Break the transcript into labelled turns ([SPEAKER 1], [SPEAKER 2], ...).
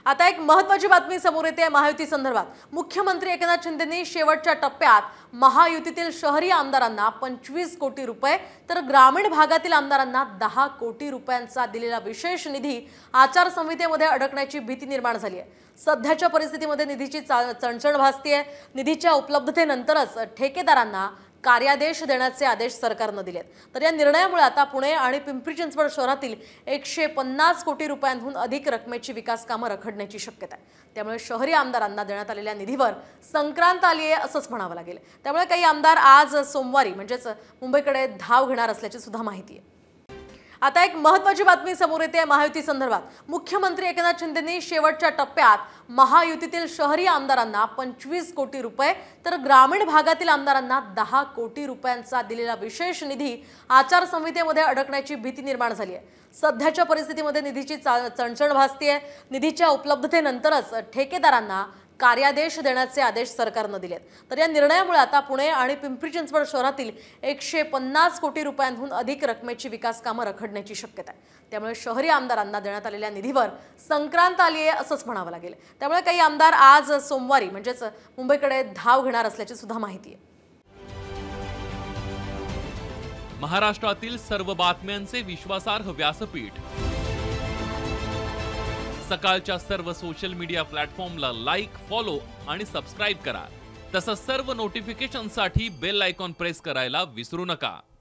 [SPEAKER 1] आता एक महत्त्वाची बातमी समोर येते महायुती संदर्भात। मुख्यमंत्री एकनाथ शिंदेंनी शेवटच्या टप्प्यात महायुतीतील शहरी आमदारांना 25 कोटी रुपये तर ग्रामीण भागातील आमदारांना 10 कोटी रुपयांचा दिलेला विशेष निधी आचारसंहितेमध्ये अडकण्याची भीती निर्माण झाली आहे। सध्याच्या परिस्थितीमध्ये निधीची चणचण भासतेय। निधीच्या उपलब्धतेनंतरच ठेकेदारांना कार्यादेश देण्याचे आदेश सरकारने दिलेत। तर या निर्णयामुळे आता पुणे आणि पिंपरी चिंचवड शहरातील 150 कोटी रुपयांहून अधिक रकमेची विकास कामे रखडण्याची शक्यता आहे। त्यामुळे शहरी आमदारांना देण्यात आलेल्या निधीवर संक्रांत आली आहे असंच म्हणावं लागेल। त्यामुळे काही आमदार आज सोमवारी म्हणजेच मुंबईकडे धाव घेणार असल्याची सुद्धा माहिती आहे। आता एक महत्त्वाची बातमी समोर येते महायुती संदर्भात। मुख्यमंत्री एकनाथ शिंदेंनी शेवटच्या टप्प्यात महायुतीतील शहरी आमदारांना 25 कोटी रुपये तर ग्रामीण भागातील आमदारांना 10 कोटी रुपयांचा दिलेला विशेष निधी आचारसंहितेमध्ये अडकण्याची भीती निर्माण झाली आहे। सध्याच्या परिस्थितीमध्ये निधीची चणचण भासतेय। निधीच्या उपलब्धतेनंतरच ठेकेदारांना कार्यादेश देण्याचे आदेश सरकारने दिलेत। तर या निर्णयामुळे आता पुणे आणि पिंपरी चिंचवड शहरातील 150 कोटी रुपयांहून अधिक रकमेची विकास कामे रखडण्याची शक्यता आहे। त्यामुळे शहरी आमदारांना देण्यात आलेल्या निधीवर संक्रांत आली आहे असंच म्हणावं लागेल। त्यामुळे काही आमदार आज सोमवारी म्हणजेच मुंबईकडे धाव घेणार असल्याची सुद्धा माहिती आहे।
[SPEAKER 2] महाराष्ट्रातील सर्व बातम्यांचे विश्वासार्ह व्यासपीठ सकाळच्या सर्व सोशल मीडिया प्लॅटफॉर्मला लाईक, फॉलो आणि सबस्क्राइब करा। तसंच सर्व नोटिफिकेशनसाठी बेल आयकॉन प्रेस करायला विसरू नका।